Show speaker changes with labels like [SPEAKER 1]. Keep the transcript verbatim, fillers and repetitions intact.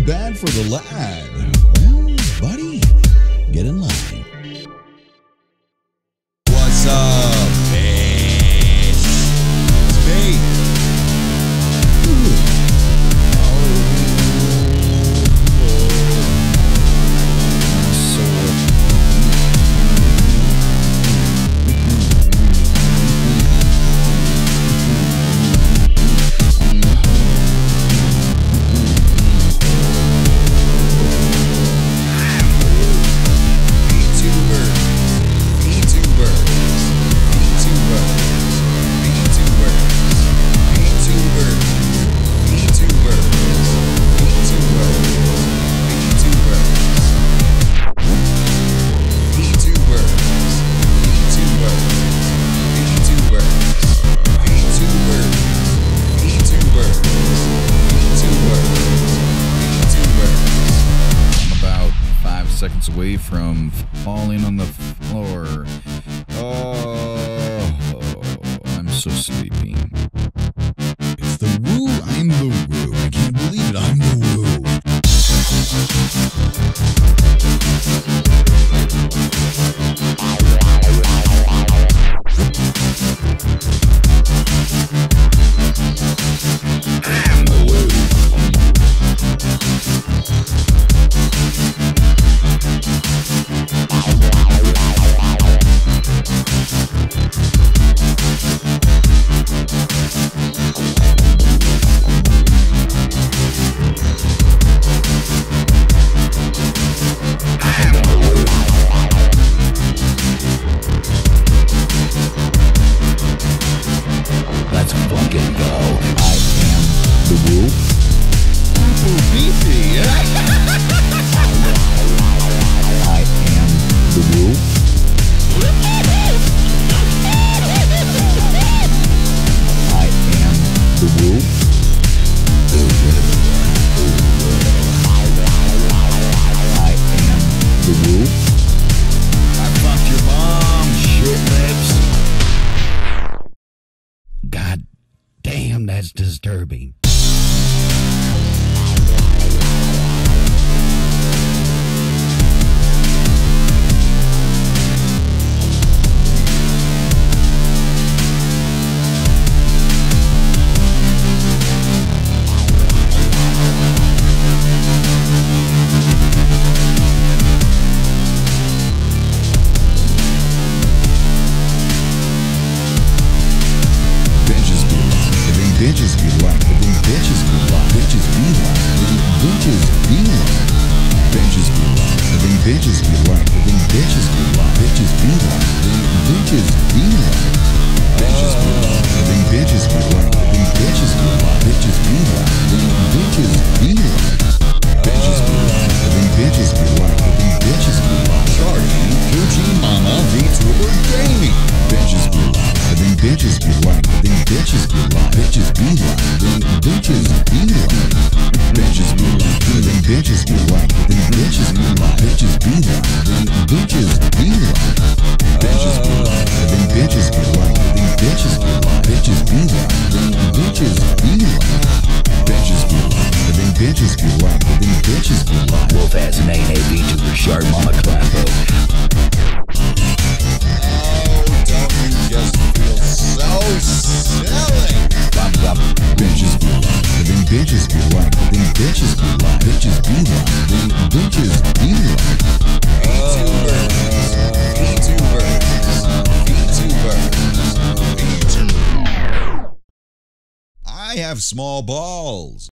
[SPEAKER 1] bad for the lad. Well, buddy, get in line. What's up, bitch? It's me.
[SPEAKER 2] Seconds away from falling on the floor. Oh, I'm so sleepy.
[SPEAKER 1] It's the woo. I'm the woo. I can't believe it. I'm the woo. I'm the woo. Let's fucking go. I am the woo. Ooh, beefy. I am the woo. I am the woo. The woo. I am the woo. I fucked your mom, shit lips. God damn, that's disturbing. Bitches be like, but then bitches be like, bitches be like, bitches be like, bitches be like, but then bitches be like, but then bitches be like, bitches be like, bitches be like, bitches be like, but then bitches be like, but then bitches be like, bitches be like, bitches be like, bitches be like, but then bitches be like, but then bitches be like, Shorty, Gucci Mama, VTuber Jamie, bitches be like, but then bitches be like, but then bitches be like, bitches be like, then bitches be like, bitches be like, then bitches be like, then bitches be like, bitches be like, then bitches be like, bitches be like, then bitches be like, then bitches be like, bitches be like, then bitches be like, bitches be like, then bitches be like, then bitches be like. Wolf ass and A and A VTuber Shark Mama Clappo. Bitches be like, then bitches be like, then bitches be like, bitches be like, then bitches be like. VTubers, VTubers, VTubers, VTubers. I have small balls.